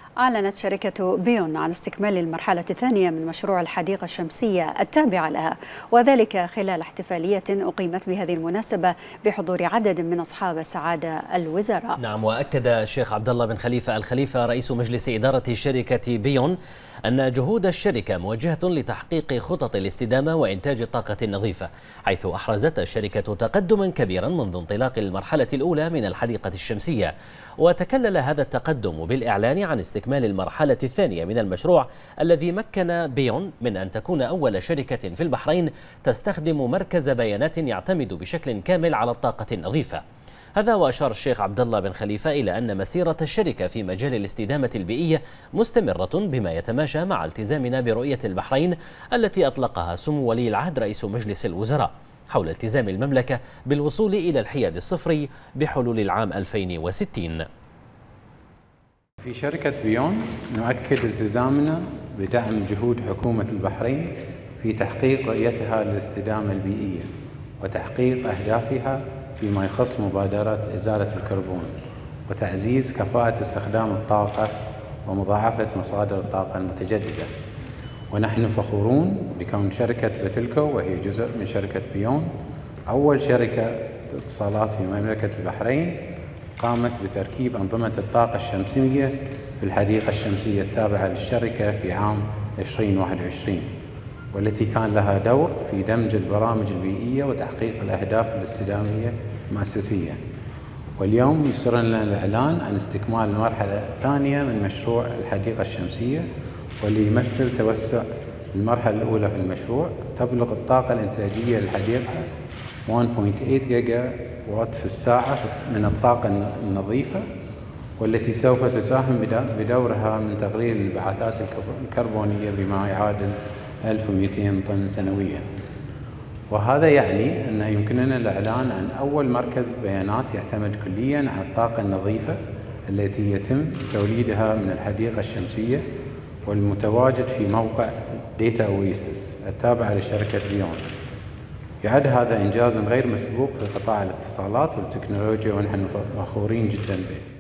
أعلنت شركة بيون عن استكمال المرحلة الثانية من مشروع الحديقة الشمسية التابعة لها، وذلك خلال احتفالية أقيمت بهذه المناسبة بحضور عدد من أصحاب سعادة الوزراء. نعم، وأكد الشيخ عبد الله بن خليفة الخليفة رئيس مجلس إدارة شركة بيون أن جهود الشركة موجهة لتحقيق خطط الاستدامة وإنتاج الطاقة النظيفة، حيث أحرزت الشركة تقدما كبيرا منذ انطلاق المرحلة الأولى من الحديقة الشمسية. وتكلل هذا التقدم بالإعلان عن استكمال المرحلة الثانية من المشروع الذي مكن بيون من أن تكون أول شركة في البحرين تستخدم مركز بيانات يعتمد بشكل كامل على الطاقة النظيفة. هذا وأشار الشيخ عبد الله بن خليفة إلى أن مسيرة الشركة في مجال الاستدامة البيئية مستمرة بما يتماشى مع التزامنا برؤية البحرين التي أطلقها سمو ولي العهد رئيس مجلس الوزراء حول التزام المملكة بالوصول إلى الحياد الصفري بحلول العام 2060. في شركة بيون نؤكد التزامنا بدعم جهود حكومة البحرين في تحقيق رؤيتها للاستدامة البيئية وتحقيق أهدافها فيما يخص مبادرات إزالة الكربون وتعزيز كفاءة استخدام الطاقة ومضاعفة مصادر الطاقة المتجددة. ونحن فخورون بكون شركة بتلكو وهي جزء من شركة بيون أول شركة اتصالات في مملكة البحرين قامت بتركيب أنظمة الطاقة الشمسية في الحديقة الشمسية التابعة للشركة في عام 2021، والتي كان لها دور في دمج البرامج البيئية وتحقيق الأهداف الاستدامية المؤسسية. واليوم يسر لنا الإعلان عن استكمال المرحلة الثانية من مشروع الحديقة الشمسية، واللي يمثل توسع المرحلة الأولى في المشروع. تبلغ الطاقة الإنتاجية للحديقة 1.8 جيجا وات في الساعة من الطاقة النظيفة، والتي سوف تساهم بدورها من تقليل الانبعاثات الكربونية بما يعادل 1200 طن سنويا. وهذا يعني أنه يمكننا الإعلان عن أول مركز بيانات يعتمد كليا على الطاقة النظيفة التي يتم توليدها من الحديقة الشمسية، والمتواجد في موقع داتا اويسيس التابع لشركة بيون. يعد هذا إنجازا غير مسبوق في قطاع الاتصالات والتكنولوجيا، ونحن فخورين جدا به.